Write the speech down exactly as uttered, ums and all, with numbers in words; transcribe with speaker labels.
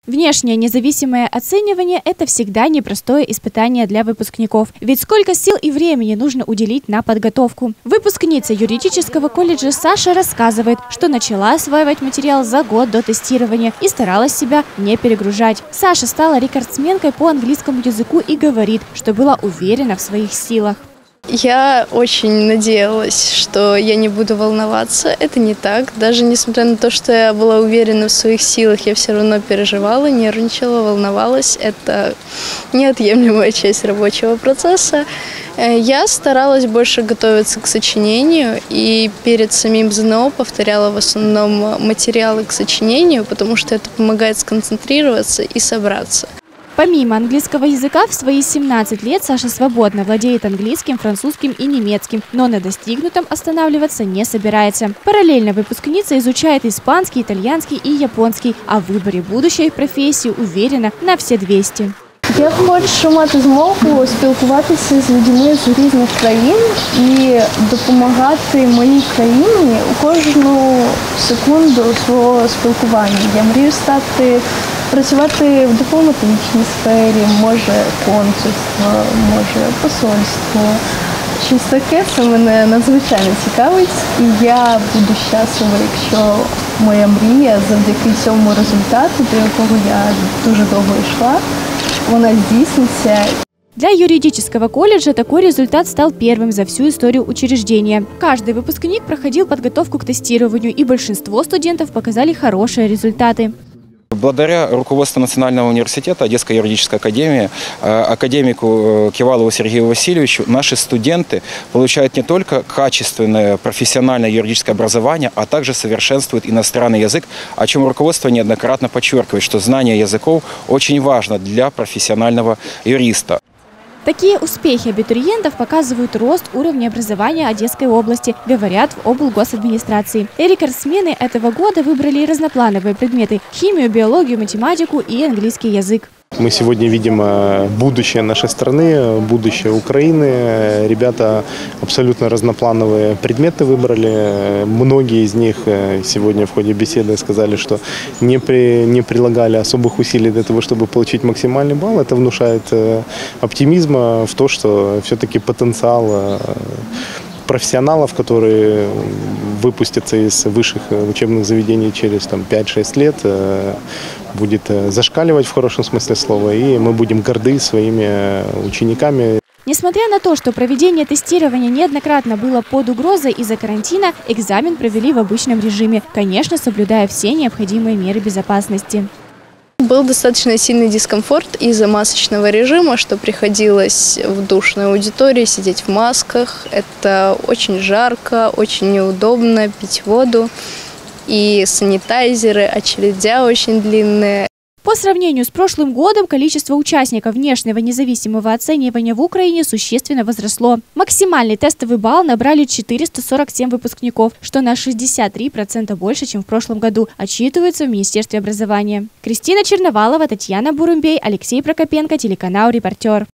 Speaker 1: Внешнее независимое оценивание – это всегда непростое испытание для выпускников. Ведь сколько сил и времени нужно уделить на подготовку. Выпускница юридического колледжа Саша рассказывает, что начала осваивать материал за год до тестирования и старалась себя не перегружать. Саша стала рекордсменкой по английскому языку и говорит, что была уверена в своих силах.
Speaker 2: Я очень надеялась, что я не буду волноваться. Это не так. Даже несмотря на то, что я была уверена в своих силах, я все равно переживала, нервничала, волновалась. Это неотъемлемая часть рабочего процесса. Я старалась больше готовиться к сочинению и перед самим ЗНО повторяла в основном материалы к сочинению, потому что это помогает сконцентрироваться и собраться.
Speaker 1: Помимо английского языка, в свои семнадцать лет Саша свободно владеет английским, французским и немецким, но на достигнутом останавливаться не собирается. Параллельно выпускница изучает испанский, итальянский и японский, а в выборе будущей профессии уверена на все двісті.
Speaker 3: Я хочу мати змогу спілкуватися з людьми з різних країн і допомагати моїй країні у кожну секунду свого спілкування. Я мрію стати, працювати в дипломатичній сфері, може консульство, може посольство. Щось таке, це мене надзвичайно цікавить. І я буду щаслива, якщо моя мрія завдяки цьому результату, до якого я дуже довго йшла, вона здійсниться.
Speaker 1: Для юридического колледжа такой результат стал первым за всю историю учреждения. Каждый выпускник проходил подготовку к тестированию, и большинство студентов показали хорошие результаты.
Speaker 4: Благодаря руководству Национального университета, Одесской юридической академии, академику Кивалову Сергею Васильевичу, наши студенты получают не только качественное профессиональное юридическое образование, а также совершенствуют иностранный язык, о чем руководство неоднократно подчеркивает, что знание языков очень важно для профессионального юриста.
Speaker 1: Такие успехи абитуриентов показывают рост уровня образования Одесской области, говорят в облгосадминистрации. Рекордсмены этого года выбрали разноплановые предметы – химию, биологию, математику и английский язык.
Speaker 5: Мы сегодня видим будущее нашей страны, будущее Украины. Ребята абсолютно разноплановые предметы выбрали. Многие из них сегодня в ходе беседы сказали, что не, при, не прилагали особых усилий для того, чтобы получить максимальный балл. Это внушает оптимизма в то, что все-таки потенциал профессионалов, которые выпустятся из высших учебных заведений через пять-шесть лет, будет зашкаливать в хорошем смысле слова, и мы будем горды своими учениками.
Speaker 1: Несмотря на то, что проведение тестирования неоднократно было под угрозой из-за карантина, экзамен провели в обычном режиме, конечно, соблюдая все необходимые меры безопасности.
Speaker 2: Был достаточно сильный дискомфорт из-за масочного режима, что приходилось в душной аудитории сидеть в масках. Это очень жарко, очень неудобно пить воду. И санитайзеры, очередя очень длинные.
Speaker 1: По сравнению с прошлым годом количество участников внешнего независимого оценивания в Украине существенно возросло. Максимальный тестовый балл набрали четыреста сорок семь выпускников, что на шестьдесят три процента больше, чем в прошлом году, отчитывается в Министерстве образования. Кристина Черновалова, Татьяна Бурумбей, Алексей Прокопенко, телеканал «Репортер».